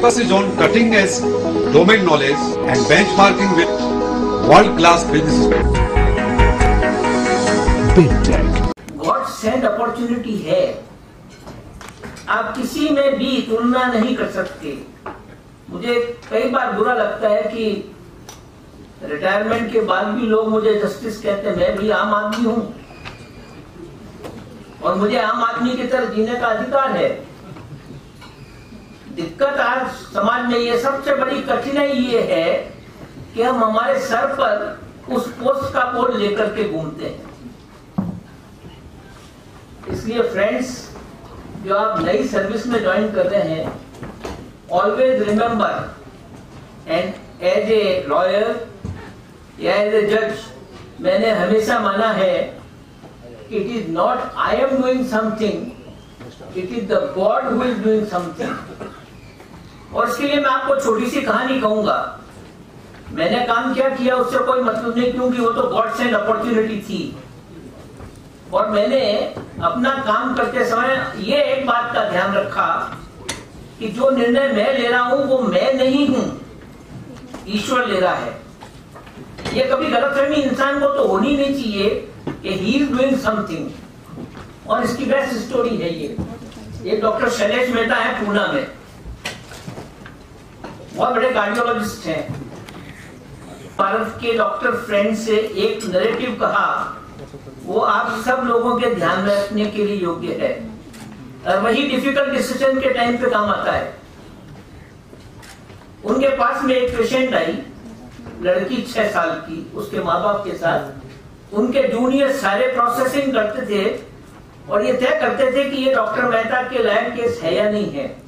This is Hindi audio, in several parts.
focus is on cutting edge domain knowledge and benchmarking with world-class businesses. God send opportunity है, आप किसी में भी तुलना नहीं कर सकते। मुझे कई बार बुरा लगता है कि रिटायरमेंट के बाद भी लोग मुझे जस्टिस कहते हैं। मैं भी आम आदमी हूं और मुझे आम आदमी की तरह जीने का अधिकार है। दिक्कत आज समाज में ये सबसे बड़ी कठिनाई ये है कि हम हमारे सर पर उस पोस्ट का बोझ लेकर के घूमते हैं। इसलिए फ्रेंड्स, जो आप नई सर्विस में ज्वाइन कर रहे हैं, always remember, and as a lawyer या एज ए जज, मैंने हमेशा माना है कि it is not I am doing something, it is the God who is doing something. और इसके लिए मैं आपको छोटी सी कहानी कहूंगा। मैंने काम क्या किया उससे कोई मतलब नहीं, क्योंकि वो तो गॉड सेंड अपॉर्चुनिटी थी। और मैंने अपना काम करते समय ये एक बात का ध्यान रखा कि जो निर्णय मैं ले रहा हूं वो मैं नहीं हूं, ईश्वर ले रहा है। ये कभी गलतफहमी इंसान को तो होनी नहीं चाहिए कि ही इज डूइंग समथिंग। और इसकी बेस्ट स्टोरी है ये डॉक्टर शैलेश मेहता है पूना में, बहुत बड़े कार्डियोलॉजिस्ट हैं। भारत के डॉक्टर फ्रेंड से एक नैरेटिव कहा, वो आप सब लोगों के ध्यान में रखने के लिए योग्य है और वही डिफिकल्ट डिसीजन के टाइम पे काम आता है। उनके पास में एक पेशेंट आई, लड़की 6 साल की, उसके माँ बाप के साथ। उनके जूनियर सारे प्रोसेसिंग करते थे और ये तय करते थे कि ये डॉक्टर मेहता के लायक केस है या नहीं है।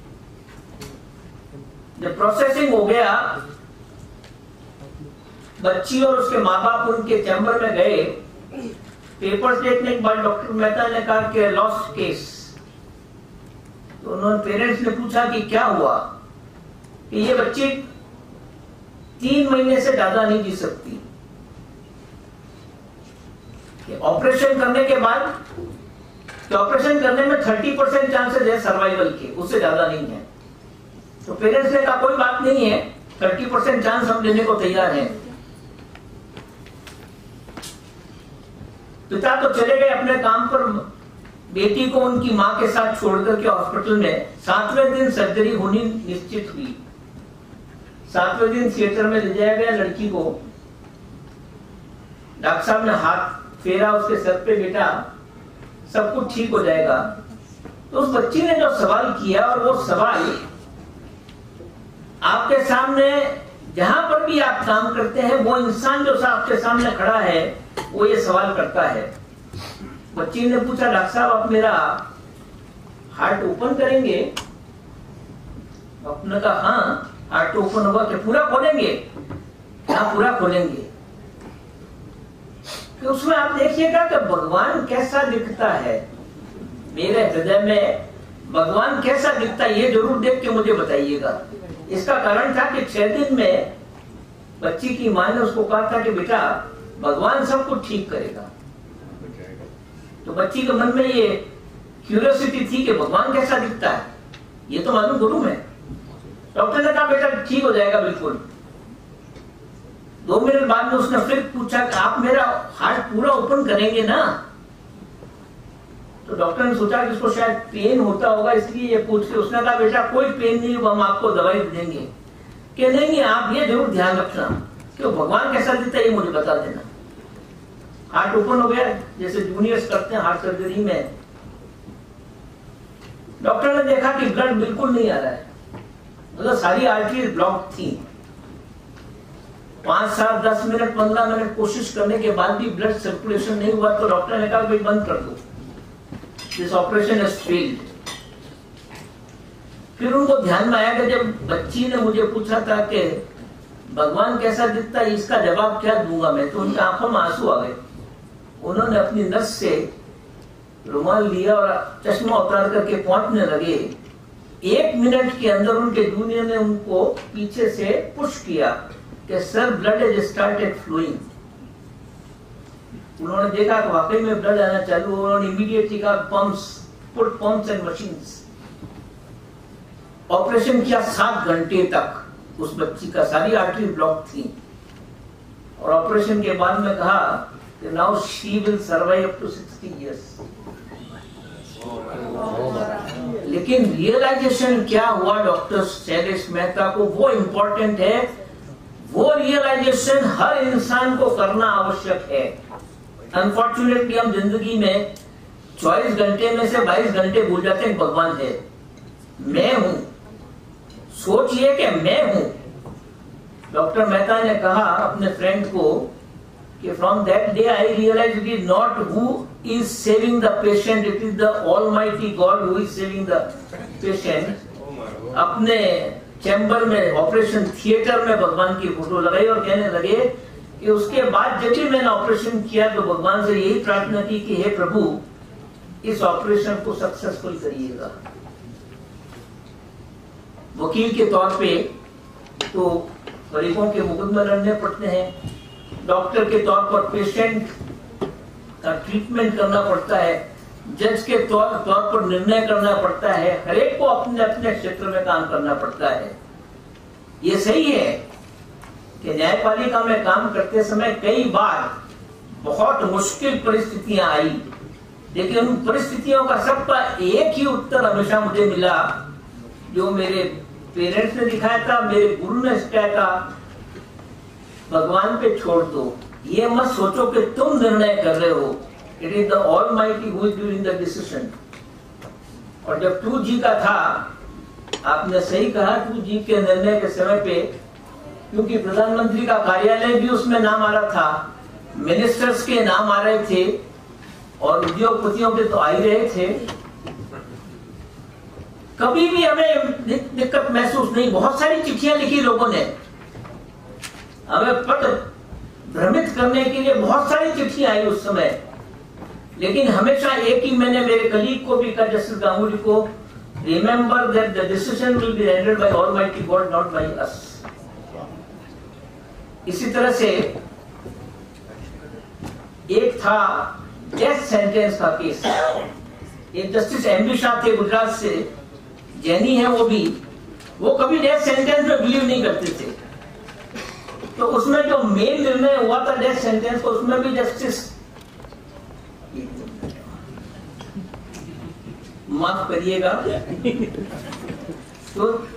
जब प्रोसेसिंग हो गया, बच्ची और उसके माँ बाप उनके चैम्बर में गए। पेपर्स देखने के बाद डॉक्टर मेहता ने कहा कि लॉस्ट केस। तो उन्होंने पेरेंट्स ने पूछा कि क्या हुआ, कि ये बच्ची 3 महीने से ज्यादा नहीं जी सकती। ऑपरेशन करने के बाद, ऑपरेशन करने में 30% चांसेस है सर्वाइवल के, उससे ज्यादा नहीं है। तो पेरेंट्स ने कहा कोई बात नहीं है, 30% चांस हम देने को तैयार हैं। पिता तो चले गए अपने काम पर, बेटी को उनकी मां के साथ छोड़कर के हॉस्पिटल में 7वें दिन सर्जरी होनी निश्चित हुई। 7वें दिन थिएटर में ले जाया गया लड़की को। डॉक्टर साहब ने हाथ फेरा उसके सर पे, बेटा सब कुछ ठीक हो जाएगा। तो उस बच्ची ने जो सवाल किया, और वो सवाल आपके सामने जहां पर भी आप काम करते हैं, वो इंसान जो आपके सामने खड़ा है वो ये सवाल करता है। बच्ची ने पूछा, डॉक्टर साहब आप मेरा हार्ट ओपन करेंगे? डॉक्टर ने कहा हाँ, हार्ट ओपन होगा। क्या पूरा खोलेंगे? हाँ पूरा खोलेंगे। तो उसमें आप देखिएगा कि भगवान कैसा दिखता है। मेरे हृदय में भगवान कैसा दिखता है, ये जरूर देख के मुझे बताइएगा। इसका कारण था कि 6 दिन में बच्ची की मां ने उसको कहा था कि बेटा भगवान सब कुछ ठीक करेगा। तो बच्ची के मन में ये क्यूरियोसिटी थी कि भगवान कैसा दिखता है, ये तो मालूम गुरु है। डॉक्टर ने कहा बेटा ठीक हो जाएगा बिल्कुल। 2 मिनट बाद में उसने फिर पूछा कि आप मेरा हार्ट पूरा ओपन करेंगे ना? तो डॉक्टर ने सोचा कि इसको शायद पेन होता होगा, इसलिए ये पूछ के उसने कहा बेटा कोई पेन नहीं होगा, हम आपको दवाई देंगे। कि नहीं, आप ये जरूर ध्यान रखना कि भगवान कैसा दिखता है ये मुझे बता देना। हार्ट ओपन हो गया, जैसे जूनियर्स करते हैं हार्ट सर्जरी में। डॉक्टर ने देखा कि ब्लड बिल्कुल नहीं आ रहा है, मतलब सारी आर्टरीज ब्लॉक थी। 5, 7, 10 मिनट 15 मिनट कोशिश करने के बाद भी ब्लड सर्कुलेशन नहीं हुआ। तो डॉक्टर ने कहा भाई बंद कर दो, दिस ऑपरेशन हैज फेल्ड। फिर उनको ध्यान में आया कि जब बच्ची ने मुझे पूछा था कि भगवान कैसा दिखता है, इसका जवाब क्या दूंगा मैं, तो उनकी आंखों में आंसू आ गए। उन्होंने अपनी नस से रुमाल लिया और चश्मा उतार करके पहुंचने लगे। 1 मिनट के अंदर उनके जूनियर ने उनको पीछे से पुश किया कि sir blood has started flowing. उन्होंने देखा कि वाकई में ब्लड आना चालू। उन्होंने इमीडिएटली कहा pumps, put pumps and machines. Operation किया 7 घंटे तक। उस बच्ची का सारी आर्टरी ब्लॉक थी और ऑपरेशन के बाद में कहा कि now she will survive up to 60 years. लेकिन रियलाइजेशन क्या हुआ डॉक्टर शैलेश मेहता को, वो इंपॉर्टेंट है। वो रियलाइजेशन हर इंसान को करना आवश्यक है। अनफॉर्चुनेटली हम जिंदगी में 24 घंटे में से 22 घंटे भूल जाते हैं भगवान है, मैं हूं। सोचिए कि मैं हूं। डॉक्टर मेहता ने कहा अपने फ्रेंड को कि from that day I realise it is not who is saving the patient, it is the almighty God who is saving the patient. अपने चैम्बर में, ऑपरेशन थिएटर में भगवान की फोटो लगाई और कहने लगे कि उसके बाद जब भी मैंने ऑपरेशन किया तो भगवान से यही प्रार्थना की कि हे प्रभु इस ऑपरेशन को सक्सेसफुल करिएगा। वकील के तौर पे तो गरीबों के मुकदमे लड़ने पड़ते हैं, डॉक्टर के तौर पर पेशेंट का ट्रीटमेंट करना पड़ता है, जज के तौर पर निर्णय करना पड़ता है, हर एक को अपने अपने क्षेत्र में काम करना पड़ता है। ये सही है कि न्यायपालिका में काम करते समय कई बार बहुत मुश्किल परिस्थितियां आई, लेकिन उन परिस्थितियों का सबका एक ही उत्तर हमेशा मुझे मिला जो मेरे पेरेंट्स ने दिखाया था, मेरे गुरु ने सिखाया था, भगवान पे छोड़ दो। ये मत सोचो कि तुम निर्णय कर रहे हो, it is the almighty who is doing the decision. और जब 2G का था, आपने सही कहा, 2G के निर्णय के समय पे, क्योंकि प्रधानमंत्री का कार्यालय भी उसमें नाम आ रहा था, मिनिस्टर्स के नाम आ रहे थे और उद्योगपतियों के तो आ ही रहे थे, कभी भी हमें दिक्कत महसूस नहीं। बहुत सारी चिट्ठियां लिखी लोगों ने, हमें पद भ्रमित करने के लिए बहुत सारी चिट्ठियां आई उस समय, लेकिन हमेशा एक ही मैंने मेरे कलीग को भी कहा, जस्टिस गांगुली को, remember that the decision will be rendered by almighty God, not by us. इसी तरह से एक था डेथ सेंटेंस का केस, एक जस्टिस एमबी शाह थे गुजरात से, जैनी है वो कभी डेथ सेंटेंस में बिलीव नहीं करते थे। तो उसमें जो मेन निर्णय हुआ था डेथ सेंटेंस को, उसमें भी जस्टिस, माफ करिएगा, तो